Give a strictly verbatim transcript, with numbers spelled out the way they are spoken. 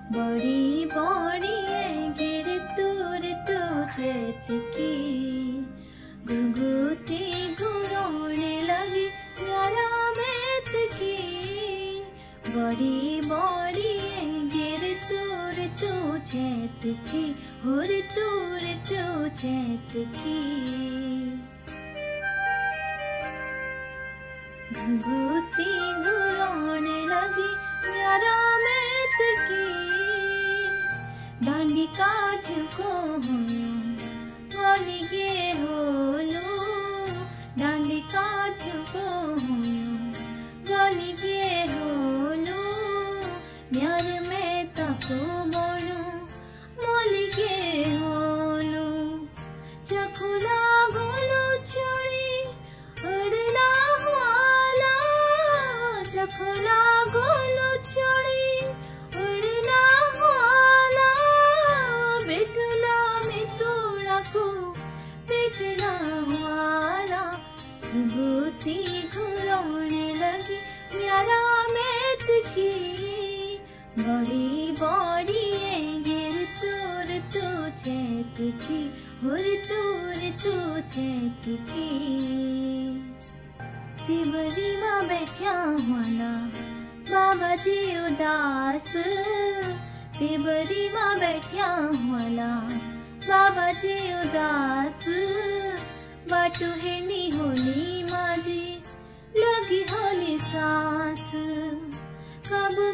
बड़ी बड़ी गिर तुर तू चैत की घुघुती घुरोने लगी यारा मैत की। बड़ी बड़ी गिर तुर तू चैत की हुर तुर तू चैत की। घुघुती घुरोने लगी यारा मैत की। डांडी काठ को वाली गे होलो डांडी काठ को वाली गे होलो न्यार में तको बोलो मोली गे होलो। चखुला गोलो चोरी उड़ना वाला चखुला गोलो चोरी उड़ना वाला। बेटला में तोड़ा को बेटला वाला। घुघुती घुरोने लगी यारा मैत की। बड़ी बड़ी गिर तुर तू चैत की हुर तुर तू चैत की। तिबरी माँ बैठा हुआ बाबा जी उदास। तिबरी माँ बैठा हुआ बाबा जी उदास। बाटू है नी होली माँ जी लगी होली सांस। कब